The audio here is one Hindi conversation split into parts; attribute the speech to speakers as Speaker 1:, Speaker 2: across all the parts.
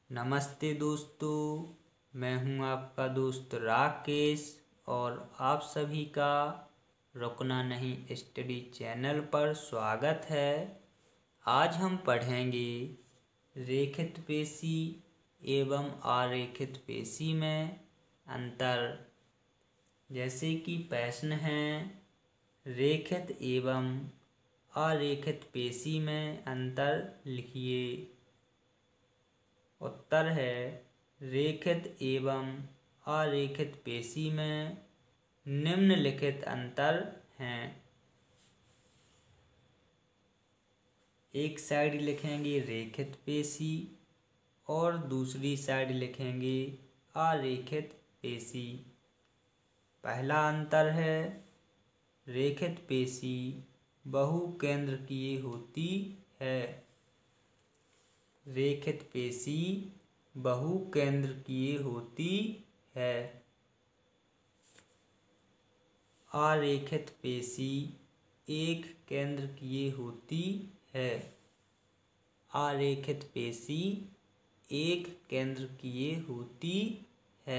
Speaker 1: नमस्ते दोस्तों, मैं हूं आपका दोस्त राकेश और आप सभी का रुकना नहीं स्टडी चैनल पर स्वागत है। आज हम पढ़ेंगे रेखित पेशी एवं आरेखित पेशी में अंतर। जैसे कि प्रश्न है, रेखित एवं आरेखित पेशी में अंतर लिखिए। उत्तर है, रेखित एवं आरेखित पेशी में निम्नलिखित अंतर हैं। एक साइड लिखेंगे रेखित पेशी और दूसरी साइड लिखेंगे आरेखित पेशी। पहला अंतर है, रेखित पेशी बहुकेंद्रकीय होती है। रेखित पेशी बहुकेंद्रकीय होती है। आरेखित पेशी एक केंद्रकीय होती है। आरेखित पेशी एक केंद्रकीय होती है।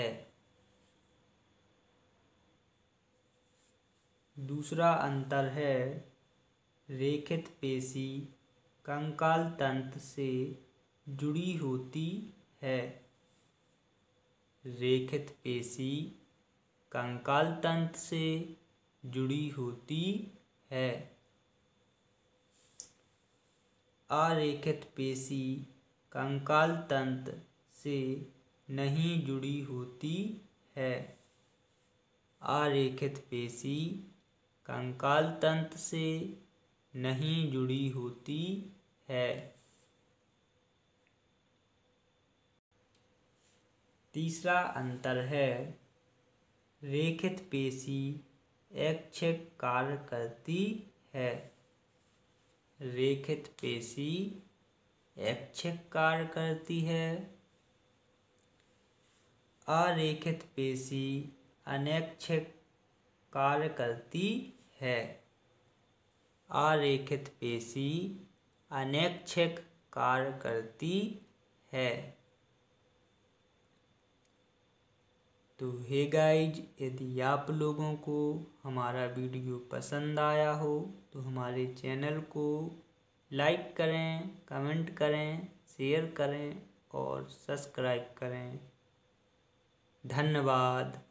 Speaker 1: दूसरा अंतर है, रेखित पेशी कंकाल तंत्र से जुड़ी होती है। रेखित पेशी कंकाल तंत्र से जुड़ी होती है। आरेखित पेशी कंकाल तंत्र से नहीं जुड़ी होती है। आरेखित पेशी कंकाल तंत्र से नहीं जुड़ी होती है। तीसरा अंतर है, रेखित पेशी ऐच्छिक कार्य करती है। रेखित पेशी ऐच्छिक कार्य करती है। आरेखित पेशी अनैच्छिक कार्य करती है। आरेखित पेशी अनैच्छिक कार्य करती है। तो हे गाइज, यदि आप लोगों को हमारा वीडियो पसंद आया हो तो हमारे चैनल को लाइक करें, कमेंट करें, शेयर करें और सब्सक्राइब करें। धन्यवाद।